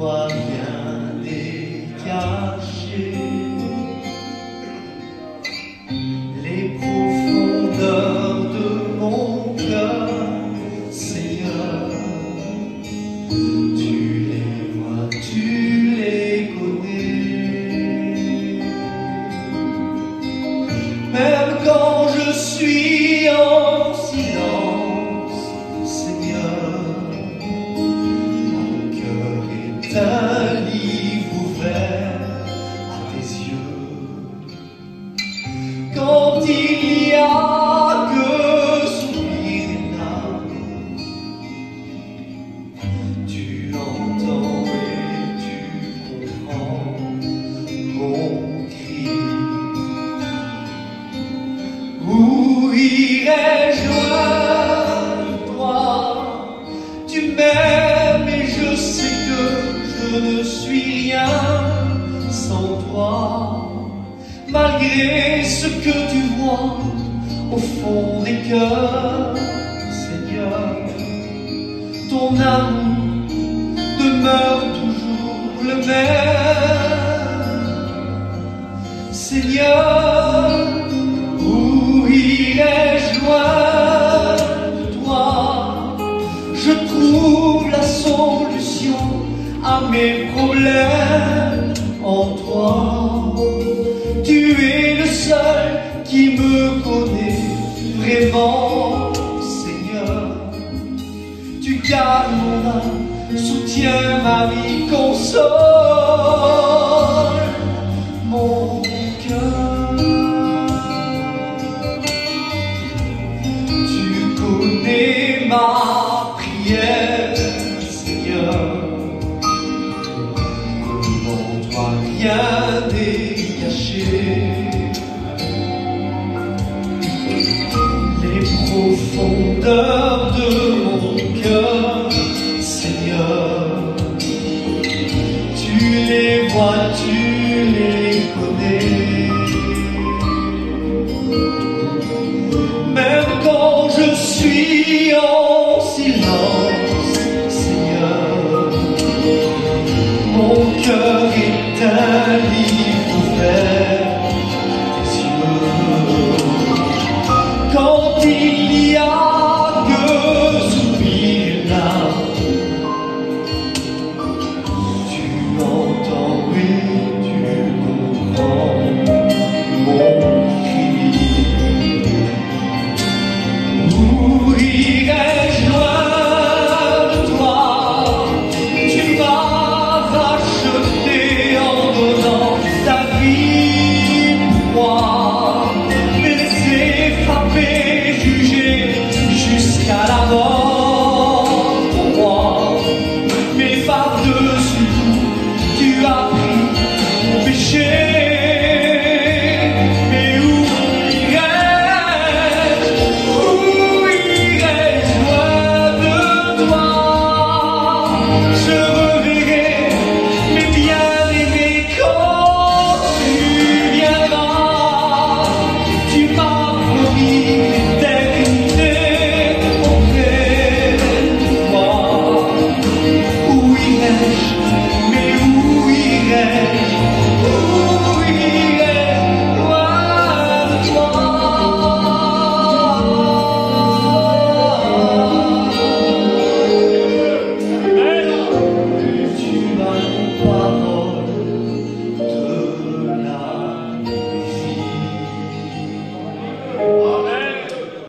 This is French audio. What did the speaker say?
toi rien n'est caché. Les profondeurs de mon cœur, Seigneur, tu les vois, tu les connais. Même quand je suis en silence, Seigneur, mon cœur est un livre ouvert à tes yeux. Quand il y a que sourire et larmes, tu entends et tu comprends mon cri. Où irais-je loin de toi? Tu m'aimes et je sais que je ne suis rien sans toi. Malgré ce que tu vois au fond des cœurs, Seigneur, ton amour demeure toujours le même. Seigneur, où irais-je loin de toi? Je trouve la solution à mes problèmes en toi. Tu es le seul qui me connaît vraiment, Seigneur. Tu gardes mon âme, soutiens ma vie, console mon cœur. Tu connais ma prière, Seigneur. Devant toi rien n'est caché. Les profondeurs de mon cœur, Seigneur, tu les vois, tu les connais.